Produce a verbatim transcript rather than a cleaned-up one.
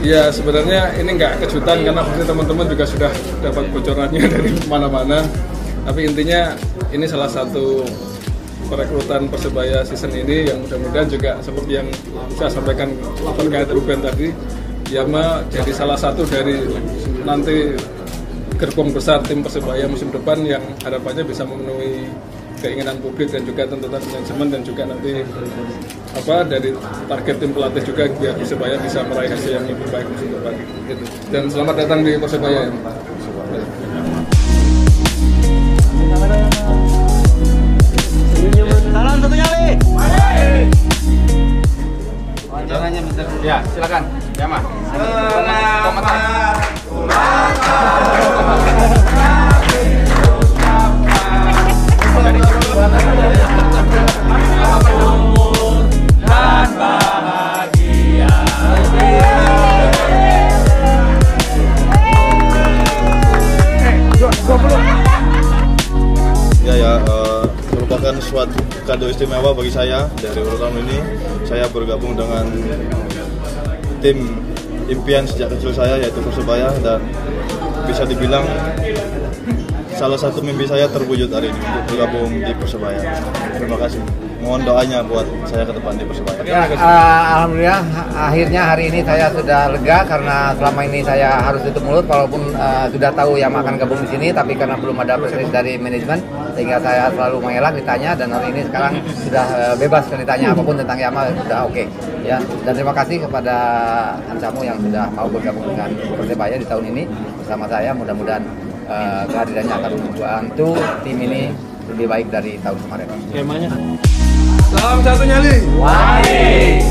Ya sebenarnya ini nggak kejutan karena pasti teman-teman juga sudah dapat bocorannya dari mana-mana. Tapi intinya ini salah satu perekrutan Persebaya season ini yang mudah-mudahan juga seperti yang saya sampaikan terkait Ruben tadi, ya jadi salah satu dari nanti gerbong besar tim Persebaya musim depan yang harapannya bisa memenuhi keinginan publik dan juga tuntutan manajemen dan juga nanti apa dari target tim pelatih juga biar Persebaya bisa meraih hasil yang lebih baik musim depan. Gitu. Dan selamat datang di Persebaya. Salam satu nyali. Wawancaranya Mister Ya, silakan. Ya, Mas. Selamat ulang dan bahagia. Ya ya, uh, merupakan suatu kado istimewa bagi saya. Dari urutan ini saya bergabung dengan tim impian sejak kecil saya, yaitu Persebaya, dan bisa dibilang salah satu mimpi saya terwujud hari ini untuk bergabung di Persebaya. Terima kasih. Mohon doanya buat saya ke depan di Persebaya. Ya, uh, alhamdulillah akhirnya hari ini saya sudah lega karena selama ini saya harus tutup mulut walaupun uh, sudah tahu yang akan gabung di sini, tapi karena belum ada proses dari manajemen sehingga saya selalu mengelak ditanya, dan hari ini sekarang sudah uh, bebas ditanya apapun tentang Yama sudah oke. Okay. Ya, dan terima kasih kepada Ancamu yang sudah mau bergabung dengan Persebaya di tahun ini bersama saya. Mudah-mudahan uh, kehadirannya akan membantu tim ini lebih baik dari tahun kemarin. Skemanya. Salam satu nyali. Wali.